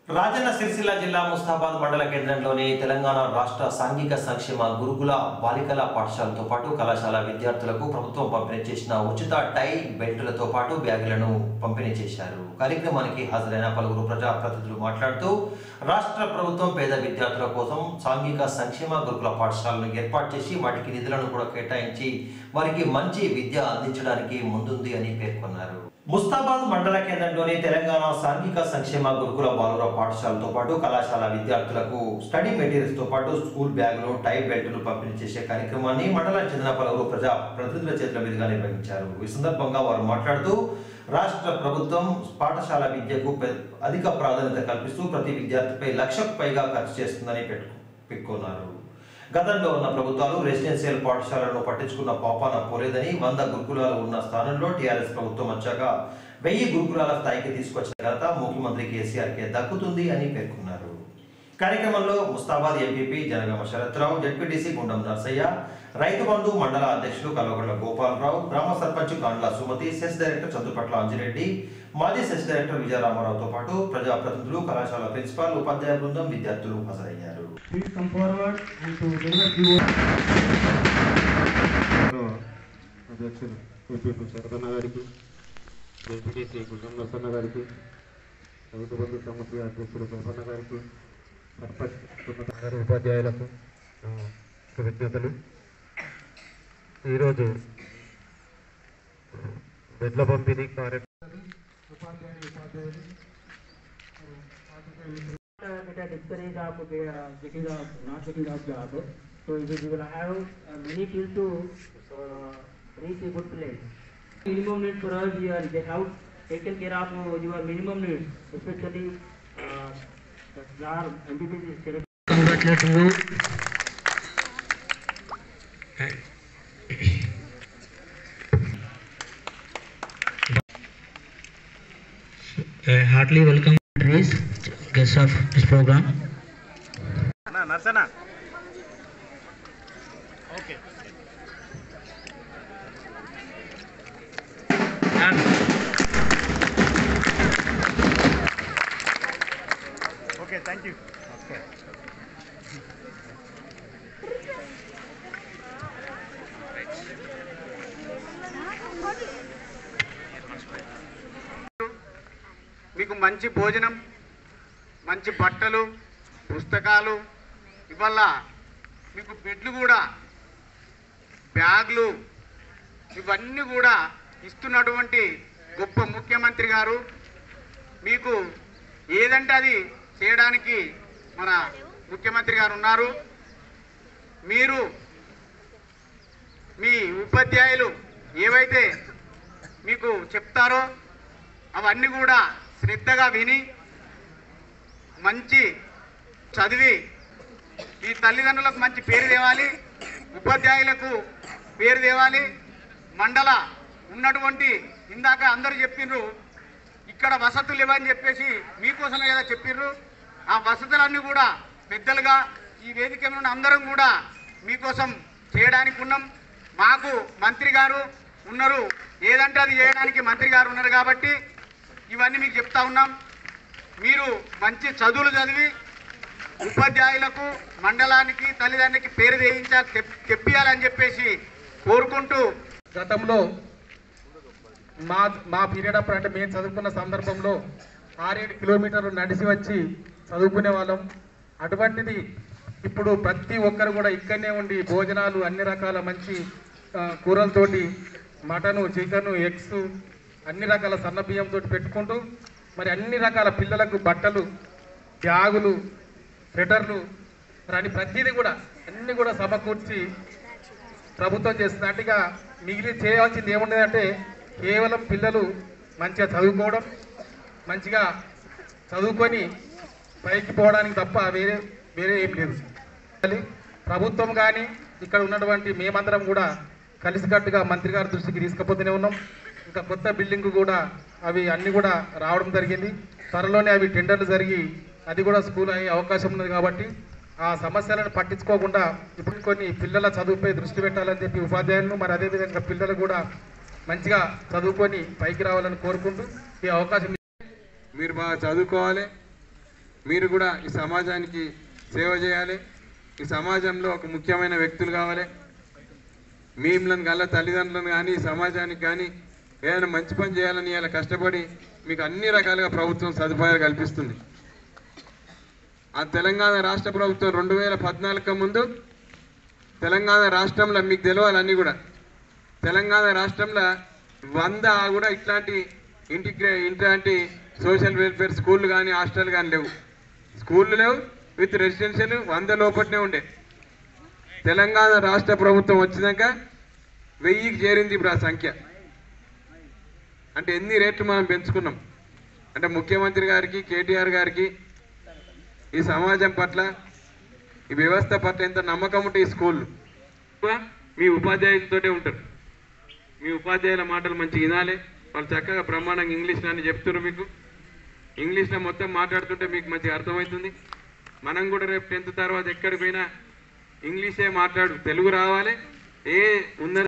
రాజన్న సిరిసిల్ల జిల్లా ముస్తాబాద్ మండల కేంద్రంలోని తెలంగాణ రాష్ట్ర సాంఘిక సంక్షేమ గురుకుల బాలికల పాఠశాలతో పాటు కళాశాల విద్యార్థులకు ప్రభుత్వం పంపిణీ చేసిన ఉచిత టై బెల్టులతో పాటు బ్యాగులను పంపిణీ చేశారు. కార్యక్రమానికి హాజరైన పలువురు ప్రజాప్రతినిధులు మాట్లాడుతూ రాష్ట్ర ప్రభుత్వం పేద విద్యార్థుల కోసం సాంఘిక సంక్షేమ గురుకుల పాఠశాలను ఏర్పాటు చేసి వాటికి నిధులను కూడా కేటాయించి వారికి మంచి విద్య అందించడానికి ముందుంది అని పేర్కొన్నారు. ముస్తాబాద్ మండల కేంద్రంలోని తెలంగాణ సాంఘిక సంక్షేమ గురుకుల బాలుర పాఠశాలతో పాటు కళాశాల విద్యార్థులకు స్టడీ మెటీరియల్స్ తో పాటు స్కూల్ బ్యాగులు టై బెల్టులు పంపిణీ చేసే కార్యక్రమాన్ని మండలానికి చెందిన పలువురు ప్రజా ప్రతినిధుల చేతుల మీదుగా నిర్వహించారు. ఈ సందర్భంగా వారు మాట్లాడుతూ రాష్ట్ర ప్రభుత్వం పాఠశాల విద్యకు అధిక ప్రాధాన్యత కల్పిస్తూ ప్రతి విద్యార్థిపై 1,00,000కు పైగా ఖర్చు చేస్తుందని పేర్కొన్నారు. గతంలో ఉన్న ప్రభుత్వాలు రెసిడెన్షియల్ పాఠశాలను పట్టించుకున్న పాపాన పోలేదని 100 గురుకులాలు ఉన్న స్థానంలో టీఆర్ఎస్ ప్రభుత్వం వచ్చాక 1000 గురుకులాల స్థాయికి తీసుకొచ్చిన ఘనత ముఖ్యమంత్రి కేసీఆర్కే దక్కుతుంది అని పేర్కొన్నారు. కార్యక్రమంలో ముస్తాబాద్ ఎంపీపీ జనగామ శరత్రావు, జెడ్పీటీసీ గుండం నర్సయ్య, రైతు బంధు మండల అధ్యక్షులు కల్వగొండ గోపాలరావు, గ్రామ సర్పంచ్ కాండ్ల సుమతి, సెస్ డైరెక్టర్ చందుపట్ల అంజిరెడ్డి, మాజీ సెస్ డైరెక్టర్ విజయరామారావుతో పాటు ప్రజాప్రతినిధులు, కళాశాల ప్రిన్సిపాల్, ఉపాధ్యాయ బృందం, విద్యార్థులు హాజరయ్యారు. అధ్యక్షులు ఎంపీపీ శరదన్న గారికి, జెడ్పీటీసీ గుండం నర్సన్న గారికి, రైతు బంధు సమితి అధ్యక్షులు గోపన్న గారికి, సర్పంచ్ ఉపాధ్యాయులకు కృతజ్ఞతలు. ఈరోజు బెడ్ల పంపిణీ కార్యక్రమం discourage of not getting of job. So you will have many people to reach a good place. Minimum need for us, you are get out, taken care of your minimum needs, especially our MBBS. Congratulate you. Heartily welcome today's guests of this program. Narsana. Okay. Okay, thank you. Okay. మీకు మంచి భోజనం, మంచి బట్టలు, పుస్తకాలు, ఇవాళ మీకు బెడ్లు కూడా, బ్యాగ్లు, ఇవన్నీ కూడా ఇస్తున్నటువంటి గొప్ప ముఖ్యమంత్రి గారు మీకు ఏదంటే అది చేయడానికి మన ముఖ్యమంత్రి గారు ఉన్నారు. మీరు మీ ఉపాధ్యాయులు ఏవైతే మీకు చెప్తారో అవన్నీ కూడా శ్రద్ధగా విని మంచి చదివి ఈ తల్లిదండ్రులకు మంచి పేరు తేవాలి, ఉపాధ్యాయులకు పేరు తేవాలి. మండల ఉన్నటువంటి ఇందాక అందరూ చెప్పిండ్రు ఇక్కడ వసతులు లేవని చెప్పేసి మీకోసమే కదా చెప్పిర్రు. ఆ వసతులన్నీ కూడా పెద్దలుగా ఈ వేదిక ఉన్న అందరం కూడా మీకోసం చేయడానికి ఉన్నాం. మాకు మంత్రి గారు ఉన్నారు, ఏదంటే అది చేయడానికి మంత్రి గారు ఉన్నారు కాబట్టి ఇవన్నీ మీకు చెప్తా ఉన్నాం. మీరు మంచి చదువులు చదివి ఉపాధ్యాయులకు, మండలానికి, తల్లిదండ్రులకి పేరు తెప్పియాలని చెప్పేసి కోరుకుంటూ, గతంలో మా పీరియడ్ అప్పుడు అంటే మేము చదువుకున్న సందర్భంలో 6-7 కిలోమీటర్లు నడిచి వచ్చి చదువుకునే వాళ్ళం. అటువంటిది ఇప్పుడు ప్రతి ఒక్కరు కూడా ఇక్కడనే ఉండి భోజనాలు అన్ని రకాల మంచి కూరలతోటి, మటను, చికెను, ఎగ్స్, అన్ని రకాల సన్న బియ్యంతో పెట్టుకుంటూ మరి అన్ని రకాల పిల్లలకు బట్టలు, బ్యాగులు, స్వెటర్లు అని ప్రతిదీ కూడా అన్నీ కూడా సమకూర్చి ప్రభుత్వం చేస్తుంది. అటుగా మిగిలి చేయవలసింది ఏముండదంటే కేవలం పిల్లలు మంచిగా చదువుకోవడం, మంచిగా చదువుకొని పైకి పోవడానికి తప్ప వేరే ఏం లేదు. ప్రభుత్వం కానీ ఇక్కడ ఉన్నటువంటి మేమందరం కూడా కలిసికట్టుగా మంత్రి గారి దృష్టికి తీసుకుపోతూనే ఉన్నాం. ఇంకా కొత్త బిల్డింగ్ కూడా అవి అన్నీ కూడా రావడం జరిగింది. త్వరలోనే అవి టెండర్లు జరిగి అది కూడా స్కూల్ అయ్యే అవకాశం ఉన్నది. కాబట్టి ఆ సమస్యలను పట్టించుకోకుండా ఇప్పుడు కొన్ని పిల్లల చదువుపై దృష్టి పెట్టాలని చెప్పి ఉపాధ్యాయులను, మరి అదేవిధంగా పిల్లలు కూడా మంచిగా చదువుకొని పైకి రావాలని కోరుకుంటూ ఈ అవకాశం మీరు బాగా చదువుకోవాలి, మీరు కూడా ఈ సమాజానికి సేవ చేయాలి. ఈ సమాజంలో ఒక ముఖ్యమైన వ్యక్తులు కావాలి. మీమ్లను గల తల్లిదండ్రులను కానీ సమాజానికి కానీ ఏదైనా మంచి పని చేయాలని ఇలా కష్టపడి మీకు అన్ని రకాలుగా ప్రభుత్వం సదుపాయాలు కల్పిస్తుంది. ఆ తెలంగాణ రాష్ట్ర ప్రభుత్వం 2014 ముందు తెలంగాణ రాష్ట్రంలో మీకు తెలవాలన్నీ కూడా తెలంగాణ రాష్ట్రంలో 100 కూడా ఇట్లాంటి ఇట్లాంటి సోషల్ వెల్ఫేర్ స్కూళ్ళు కానీ హాస్టల్ కానీ లేవు. స్కూళ్ళు లేవు, విత్ రెసిడెన్షియల్ 100 లోపట్నే ఉండే. తెలంగాణ రాష్ట్ర ప్రభుత్వం వచ్చినాక 1000కి చేరింది ఇప్పుడు ఆ సంఖ్య. అంటే ఎన్ని రేట్లు మనం పెంచుకున్నాం. అంటే ముఖ్యమంత్రి గారికి, కేటీఆర్ గారికి ఈ సమాజం పట్ల, ఈ వ్యవస్థ పట్ల ఎంత నమ్మకం ఉంటే ఈ స్కూళ్ళు మీ ఉపాధ్యాయులతోటే ఉంటారు. మీ ఉపాధ్యాయుల మాటలు మంచిగా వినాలి. వాళ్ళు చక్కగా బ్రహ్మాండంగా ఇంగ్లీష్లో అని చెప్తున్నారు. మీకు ఇంగ్లీష్లో మొత్తం మాట్లాడుతుంటే మీకు మంచిగా అర్థమవుతుంది. మనం కూడా రేపు 10th తర్వాత ఎక్కడికి పోయినా ఇంగ్లీషే మాట్లాడు, తెలుగు రావాలి. ఏ ఉన్న